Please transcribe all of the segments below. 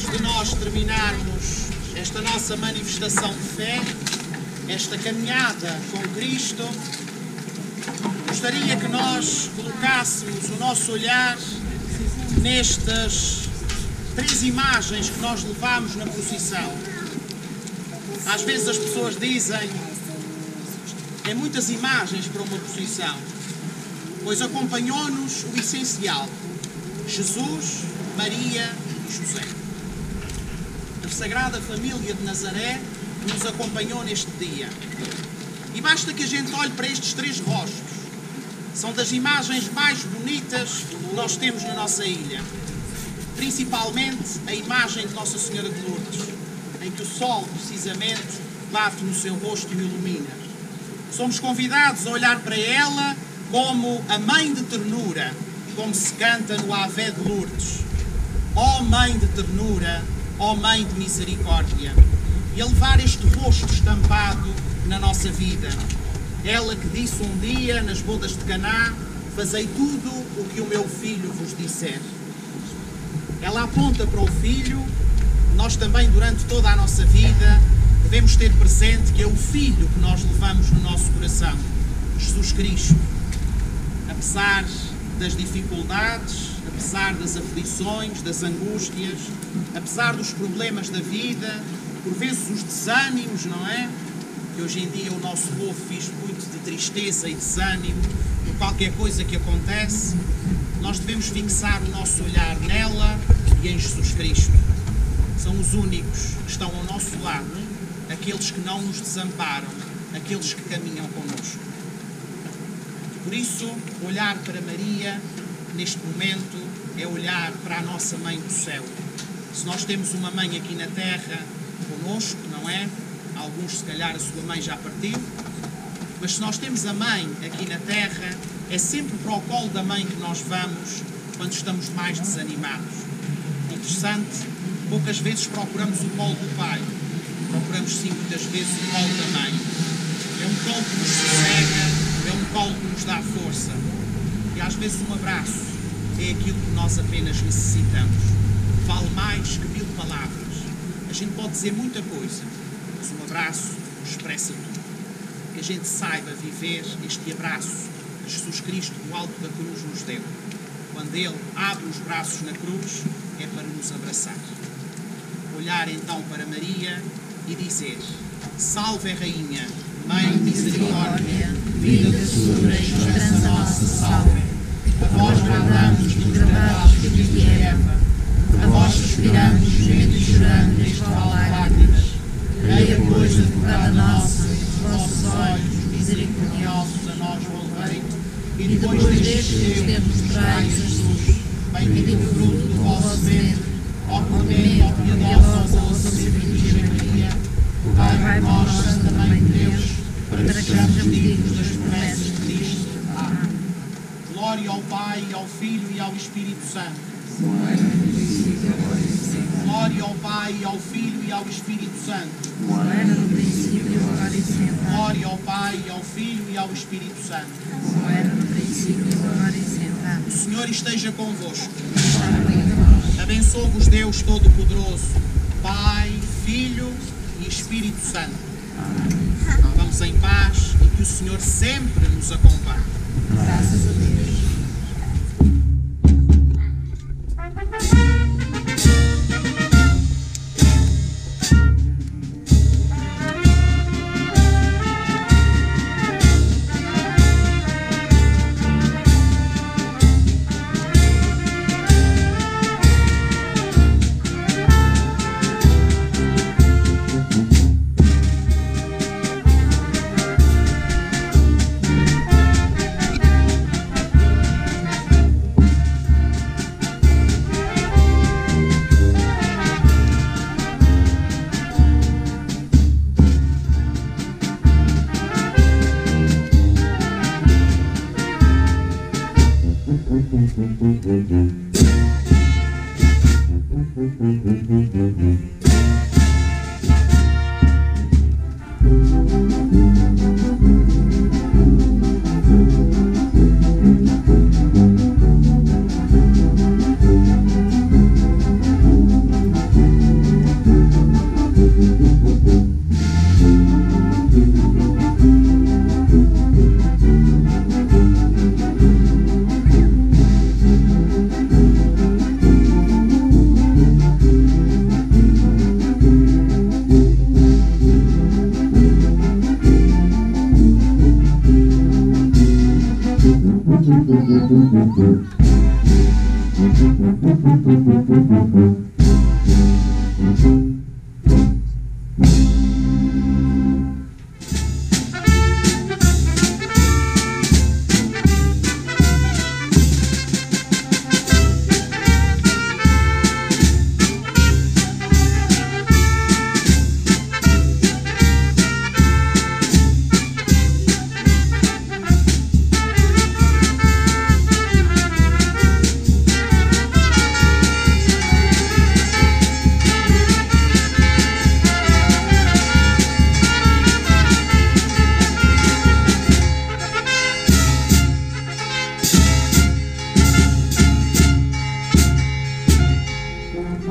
Antes de nós terminarmos esta nossa manifestação de fé, esta caminhada com Cristo, gostaria que nós colocássemos o nosso olhar nestas 3 imagens que nós levamos na procissão. Às vezes as pessoas dizem é muitas imagens para uma procissão, pois acompanhou-nos o essencial: Jesus, Maria e José. A Sagrada Família de Nazaré nos acompanhou neste dia. E basta que a gente olhe para estes 3 rostos. São das imagens mais bonitas que nós temos na nossa ilha. Principalmente a imagem de Nossa Senhora de Lourdes, em que o sol, precisamente, bate no seu rosto e o ilumina. Somos convidados a olhar para ela como a Mãe de Ternura, como se canta no Ave de Lourdes. Ó Mãe de Ternura, ó Mãe de Misericórdia, e a levar este rosto estampado na nossa vida. Ela que disse um dia nas bodas de Caná: fazei tudo o que o meu filho vos disser. Ela aponta para o Filho. Nós também, durante toda a nossa vida, devemos ter presente que é o Filho que nós levamos no nosso coração, Jesus Cristo. Apesar das dificuldades, apesar das aflições, das angústias, apesar dos problemas da vida, por vezes os desânimos, não é? Que hoje em dia o nosso povo vive muito de tristeza e desânimo por qualquer coisa que acontece, nós devemos fixar o nosso olhar nela e em Jesus Cristo. São os únicos que estão ao nosso lado, aqueles que não nos desamparam, aqueles que caminham connosco. Por isso, olhar para Maria neste momento é olhar para a nossa Mãe do céu. Se nós temos uma mãe aqui na terra connosco, não é? Alguns, se calhar, a sua mãe já partiu, mas se nós temos a mãe aqui na terra, é sempre para o colo da mãe que nós vamos quando estamos mais desanimados. Interessante, poucas vezes procuramos o colo do pai, procuramos sim muitas vezes o colo da mãe. É um colo que nos sossega, é um colo que nos dá força. E às vezes um abraço é aquilo que nós apenas necessitamos. Vale mais que 1000 palavras. A gente pode dizer muita coisa, mas um abraço expressa tudo. Que a gente saiba viver este abraço que Jesus Cristo, do alto da cruz, nos deu. Quando Ele abre os braços na cruz, é para nos abraçar. Olhar então para Maria e dizer: Salve, Rainha, Mãe de Misericórdia, vida, doçura e esperança nossa, salve. A vós bradamos no trabalho de Eva, a vós suspiramos, gemendo e chorando neste vale de lágrimas. Eia, pois, advogada nossa, vossos olhos misericordiosos a nós volvei, e depois destes tempos traz Jesus, bendito o fruto do vosso ventre, ó clemente, ó piedosa, ó Virgem Maria, rogai por nós, Santa Mãe de Deus, para que sejamos dignos das promessas de Cristo. Amém. Glória ao Pai, ao Filho e ao Espírito Santo. Glória ao Pai, ao Filho e ao Espírito Santo. Glória ao Pai, ao Filho e ao Espírito Santo. O Senhor esteja convosco. Abençoe-vos Deus Todo-Poderoso, Pai, Filho e Espírito Santo. Vamos em paz e que o Senhor sempre nos acompanhe. Graças a Deus.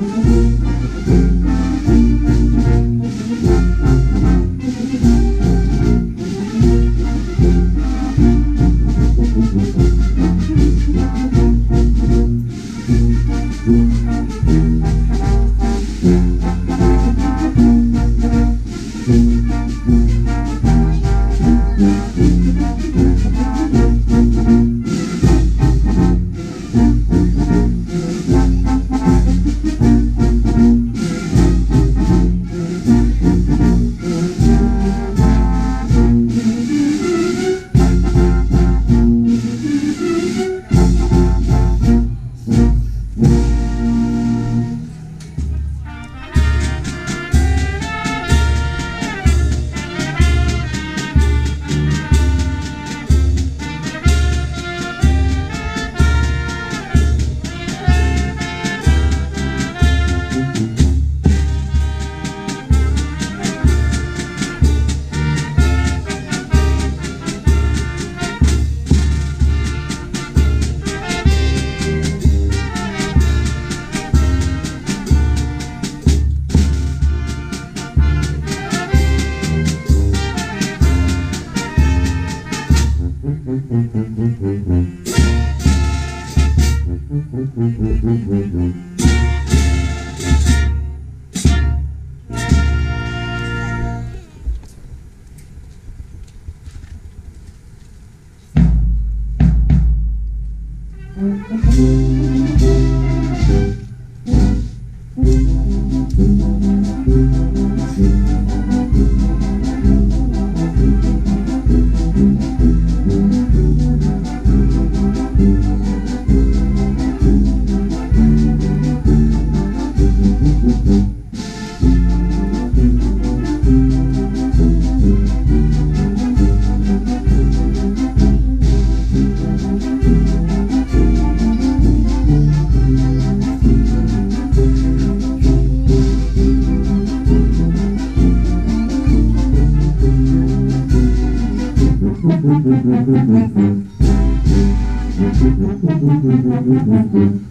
Thank you.